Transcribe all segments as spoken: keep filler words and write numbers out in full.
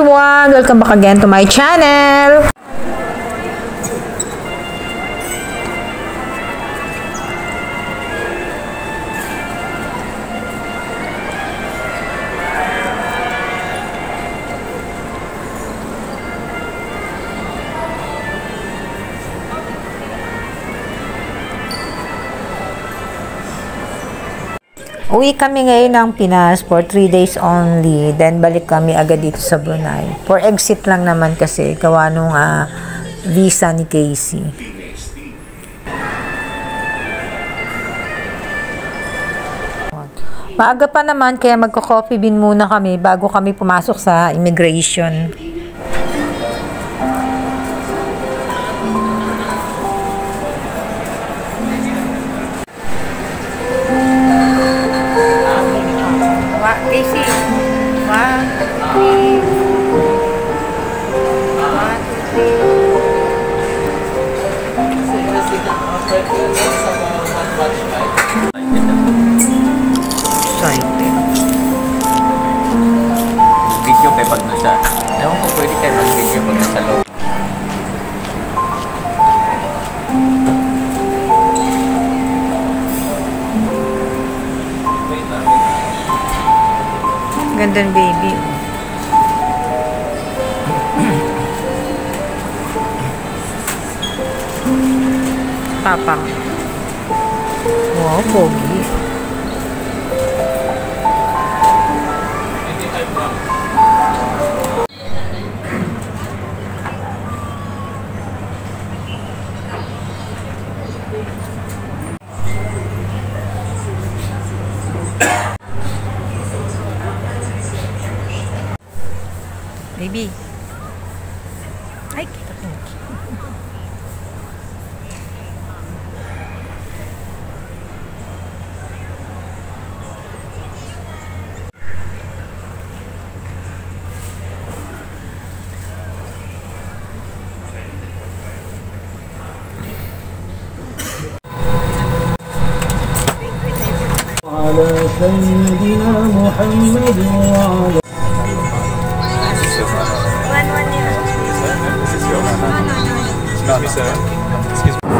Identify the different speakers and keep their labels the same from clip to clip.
Speaker 1: everyone! Welcome back again to my channel! Uwi kami ngayon ng Pinas for three days only. Then, balik kami agad dito sa Brunei. For exit lang naman kasi, gawa nung uh, visa ni Casey. Maaga pa naman, kaya magko-coffee bean muna kami bago kami pumasok sa immigration.
Speaker 2: Casey, one, three, one, three.
Speaker 1: Excited.
Speaker 3: Video kayo pag nasa, ewan ko pwede kayo mag-video pag nasa loob.
Speaker 1: Gandang baby. Papa. Wow, pogi. Baby. Ay, kita ko.
Speaker 4: على سيدنا محمد وعلى
Speaker 3: Excuse me.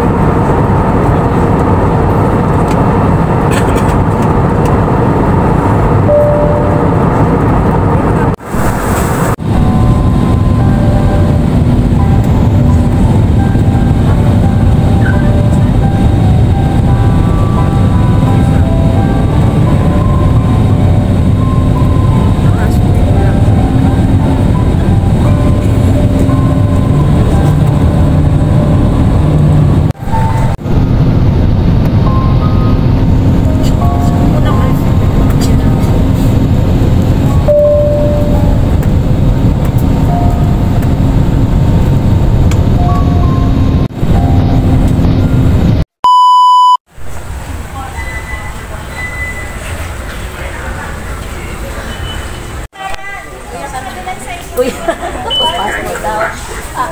Speaker 2: Uy, passport daw. Ah,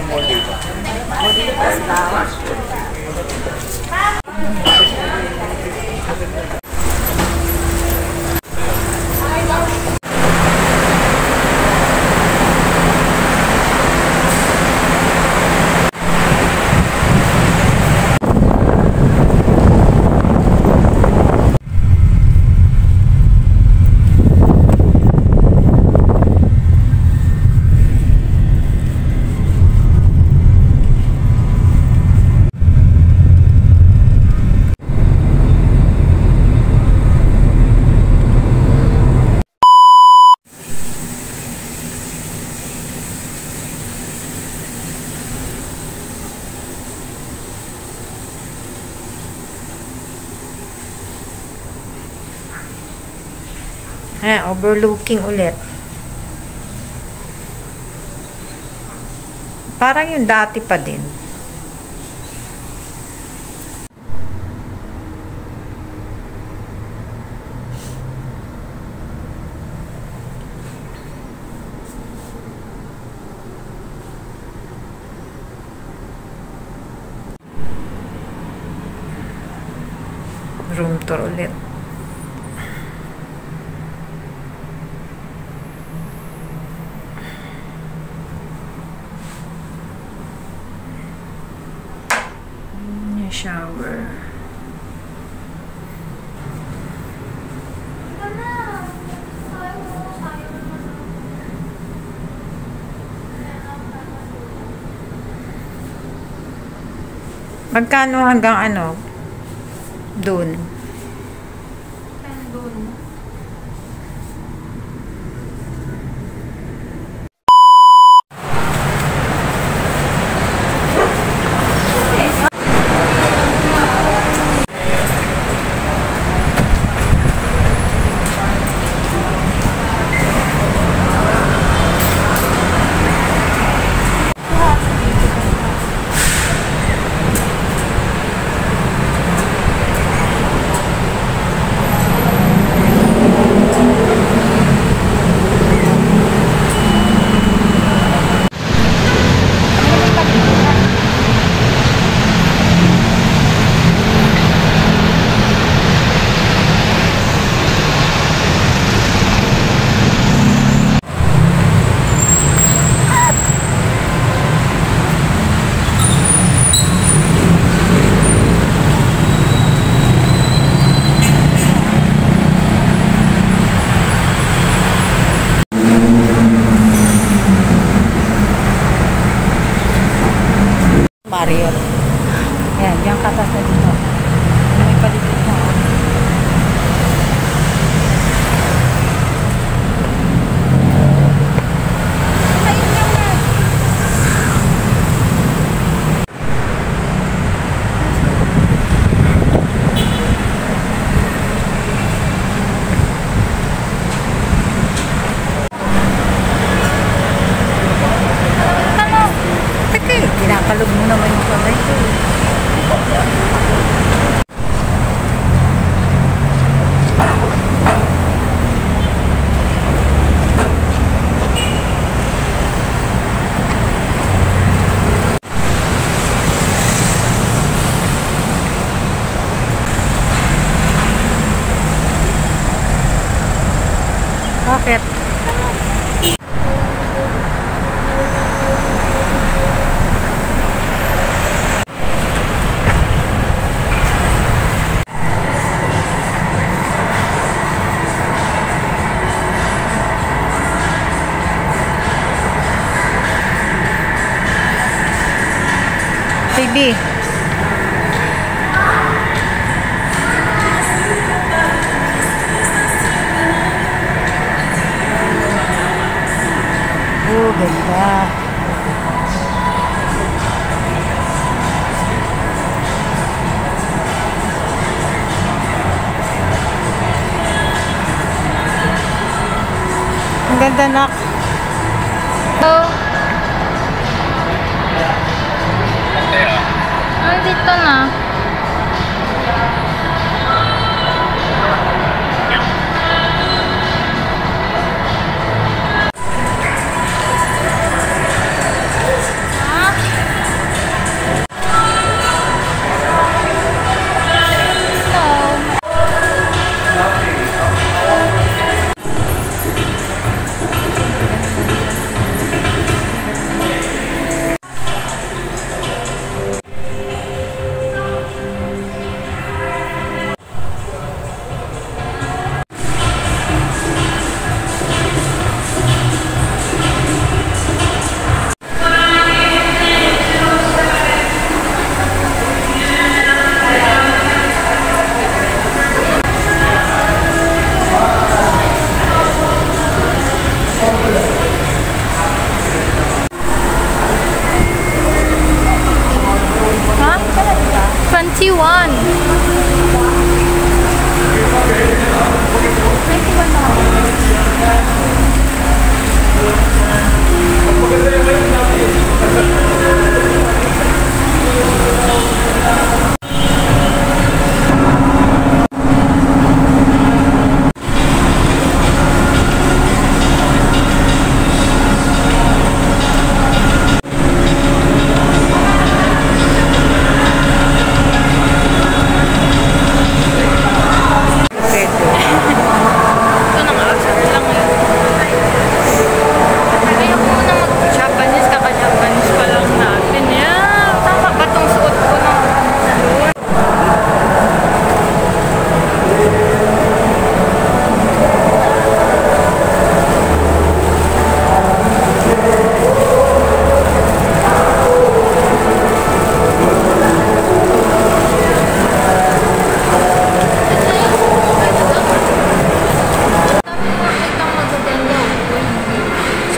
Speaker 2: pass daw.
Speaker 1: Eh, overlooking ulit. Parang yung dati pa din. Room tour ulit. shower. Magkano hanggang ano? Doon.
Speaker 2: Doon.
Speaker 1: Marriott. Yan, yung katas na dito. May paligid na. Kinakalog mo naman yung kamay ko. Bakit? Baby. Oh, ganda. Ang ganda, nak.
Speaker 2: Oh. Nandito na.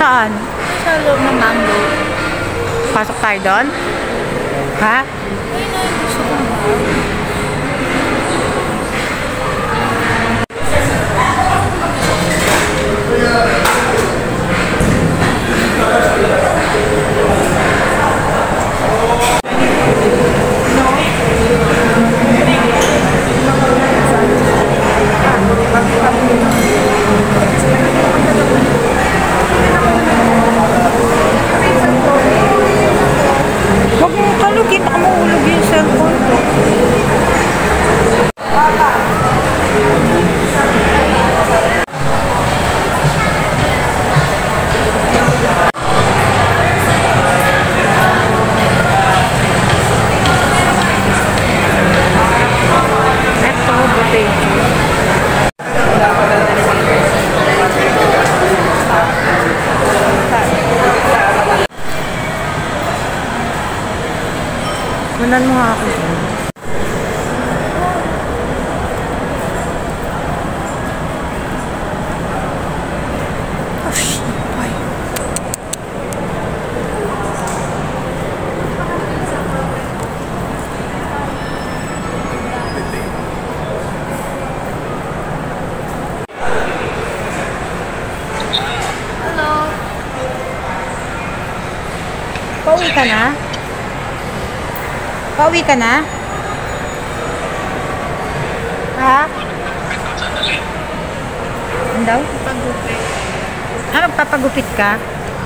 Speaker 1: Saan?
Speaker 2: Sa loob ng mango.
Speaker 1: Pasok tayo doon? Ha? Huwag mo kalugin, baka mahulog yung cellphone ko. Ito, butejo. Manan mo nga ako. Oh, shit, boy.
Speaker 2: Hello.
Speaker 1: Pauwi ka na? Pauwi ka na? Ha? Ano daw?
Speaker 2: Pagupit.
Speaker 1: Ah, magpapagupit ka?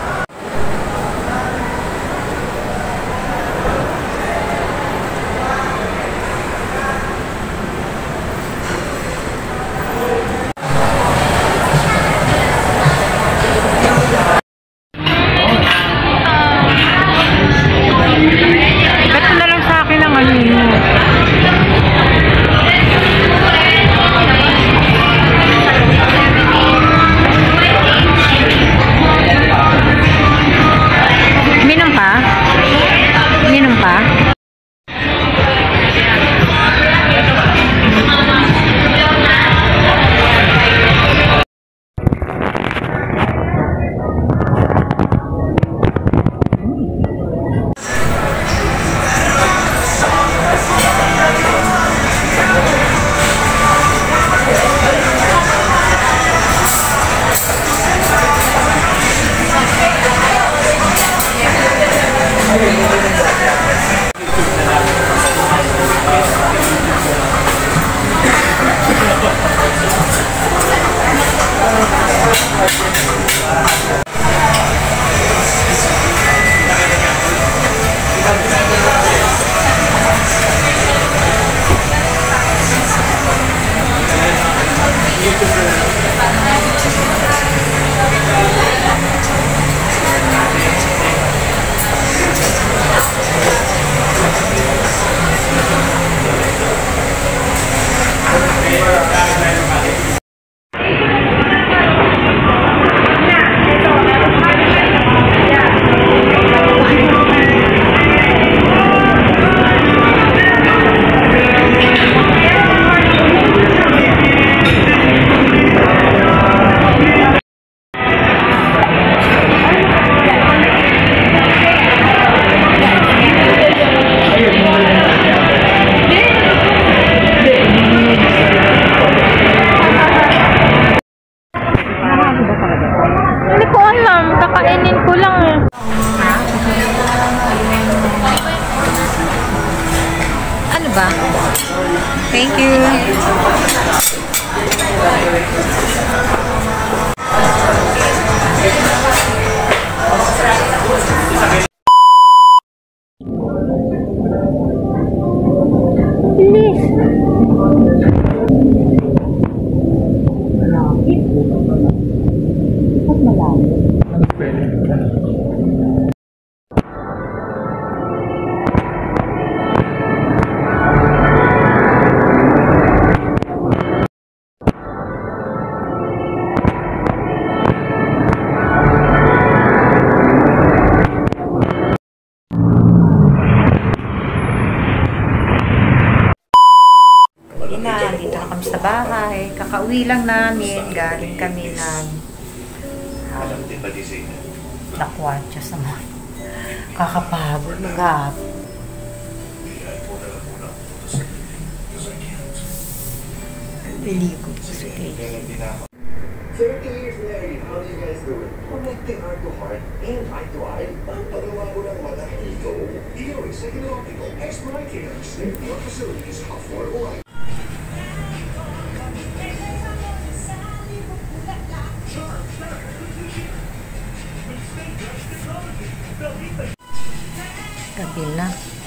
Speaker 1: Ba't na lang sa akin ang ano mo? Minom pa? Minom pa?
Speaker 2: Hindi ko alam. Kakainin ko lang eh.
Speaker 1: Ano ba? Thank you. Na, dito na kami sa bahay. Kakauwi lang namin. Galing kami ng um, Nakwatsa sa mga kakapagod mag-hapon. Niligo ko sa case.
Speaker 5: thirty years married, how do you guys do it? Connecting heart to heart and eye to eye. Ang pagawa mo ng mata, ego. Ego is second optical. Extra care. State your facilities. Affordable eye.
Speaker 1: Gabi na.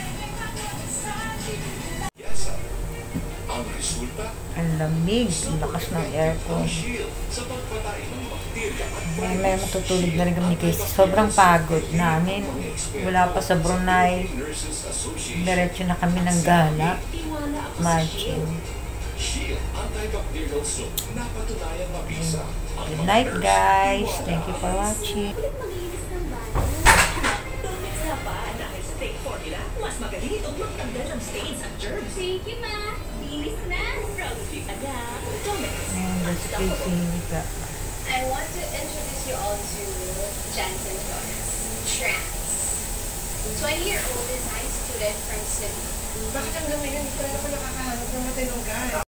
Speaker 1: Ang lamig. Ang lakas ng aircon. May, may matutulog na rin kami ni Casey. Sobrang pagod namin. Wala pa sa Brunei. Diretso na kami ng gala. Imagine. Good night, guys. Thank you for watching.
Speaker 6: Mas magaling itong magtanggal ng stains at germs. Thank you, ma. Linis na. Proud of you, aga.
Speaker 1: Ayan, that's Casey.
Speaker 6: I want to introduce you all to Jansen Flores. Trans. twenty-year-old design student from Sydney. Bakit hanggang ngayon hindi ko rin ako nakakahanap ng matinong guy?